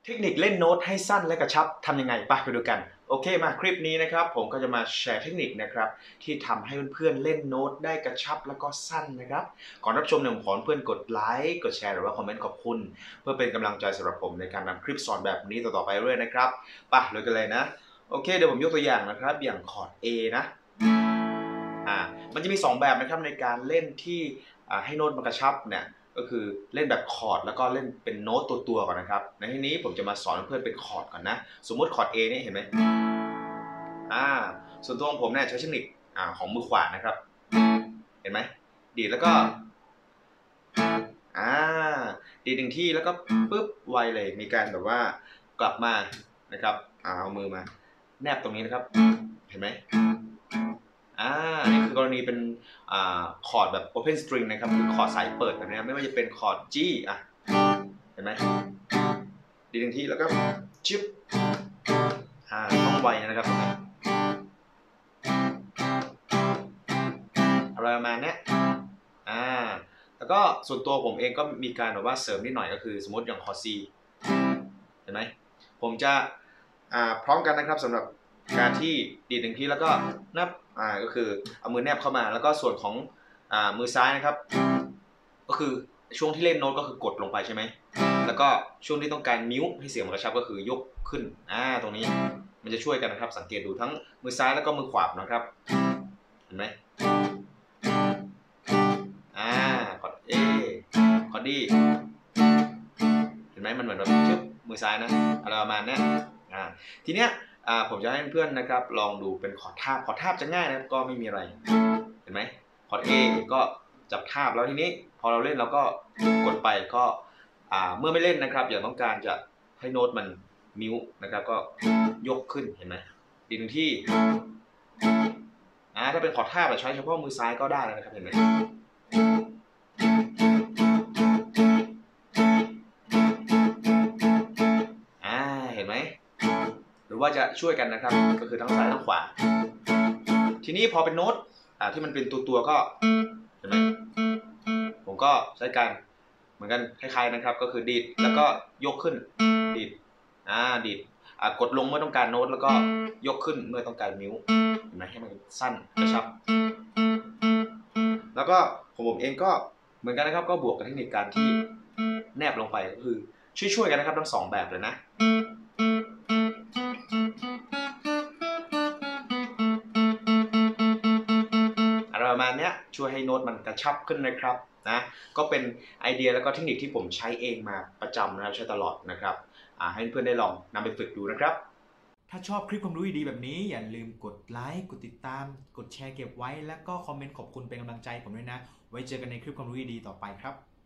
เทคนิคเล่นโน้ตให้สั้นและกระชับทำยังไงไปดูกันโอเคมาคลิปนี้นะครับผมก็จะมาแชร์เทคนิคนะครับที่ทำให้เพื่อนๆเล่นโน้ตได้กระชับแล้วก็สั้นนะครับก่อนรับชมเนี่ยผมขอเพื่อนกดไลค์กดแชร์หรือว่าคอมเมนต์ขอบคุณเพื่อเป็นกำลังใจสำหรับผมในการนำคลิปสอนแบบนี้ต่อๆไปเรื่อยนะครับไปเลยกันเลยนะโอเคเดี๋ยวผมยกตัวอย่างนะครับอย่างคอร์ด A นะมันจะมี2แบบนะครับในการเล่นที่ให้โน้ตมันกระชับเนี่ยก็คือเล่นแบบคอร์ดแล้วก็เล่นเป็นโน้ตตัวก่อนนะครับในที่นี้ผมจะมาสอนเพื่อนเป็นคอร์ดก่อนนะสมมุติคอร์ด A นี่เห็นไหมส่วนตัวของผมเนี่ยใช้เทคนิคของมือขวานะครับเห็นไหมดีดแล้วก็ดีดหนึ่งที่แล้วก็ปึ๊บไวเลยมีการแบบว่ากลับมานะครับเอามือมาแนบตรงนี้นะครับเห็นไหมนี่คือกรณีเป็นคอร์ดแบบ open string นะครับคือคอร์ดสายเปิดแบบนี้ไม่ว่าจะเป็นคอร์ด G เห็นไหมดีหนึ่งทีแล้วก็ชิปต้องไวนะครับตรงนี้อะไรประมาณนี้แล้วก็ส่วนตัวผมเองก็มีการแบบว่าเสริมนิดหน่อยก็คือสมมติอย่างคอร์ด C เห็นไหมผมจะพร้อมกันนะครับสำหรับการที่ดีดหนึ่งทีแล้วก็นับก็คือเอามือแนบเข้ามาแล้วก็ส่วนของมือซ้ายนะครับก็คือช่วงที่เล่นโน้ตก็คือกดลงไปใช่ไหมแล้วก็ช่วงที่ต้องการนิ้วให้เสียงมันกระชับก็คือยกขึ้นตรงนี้มันจะช่วยกันนะครับสังเกตดูทั้งมือซ้ายแล้วก็มือขวานะครับเห็นไหมคอร์ด A คอร์ด D เห็นไหมมันเหมือนแบบชึบมือซ้ายนะอะไรประมาณนี้ทีเนี้ยผมจะให้เพื่อนนะครับลองดูเป็นคอร์ดทาบจะง่ายนะครับก็ไม่มีอะไรเห็นไหมคอร์ด A ก็จับทาบแล้วทีนี้พอเราเล่นเราก็กดไปก็เมื่อไม่เล่นนะครับอย่าต้องการจะให้โน้ตมันมิ้วนะครับก็ยกขึ้นเห็นไหมดีหนึ่งที่ถ้าเป็นคอร์ดทาบใช้เฉพาะมือซ้ายก็ได้นะครับเห็นไหมเห็นไหมหรือว่าจะช่วยกันนะครับก็คือทั้งซ้ายทั้งขวาทีนี้พอเป็นโน้ตที่มันเป็นตัวก็เห็นไหมผมก็ใช้การเหมือนกันคล้ายๆนะครับก็คือดีดแล้วก็ยกขึ้นดีดดีดกดลงเมื่อต้องการโน้ตแล้วก็ยกขึ้นเมื่อต้องการมิ้วเห็นไหมให้มันสั้นกระชับแล้วก็ผมเองก็เหมือนกันนะครับก็บวกกับเทคนิคการที่แนบลงไปก็คือช่วยกันนะครับทั้งสองแบบเลยนะประมาณนี้ช่วยให้โน้ตมันกระชับขึ้นนะครับนะก็เป็นไอเดียแล้วก็เทคนิคที่ผมใช้เองมาประจำนะครับใช้ตลอดนะครับให้เพื่อนได้ลองนำไปฝึกดูนะครับถ้าชอบคลิปความรู้ดีๆแบบนี้อย่าลืมกดไลค์กดติดตามกดแชร์เก็บไว้แล้วก็คอมเมนต์ขอบคุณเป็นกำลังใจผมด้วยนะไว้เจอกันในคลิปความรู้ดีๆต่อไปครับ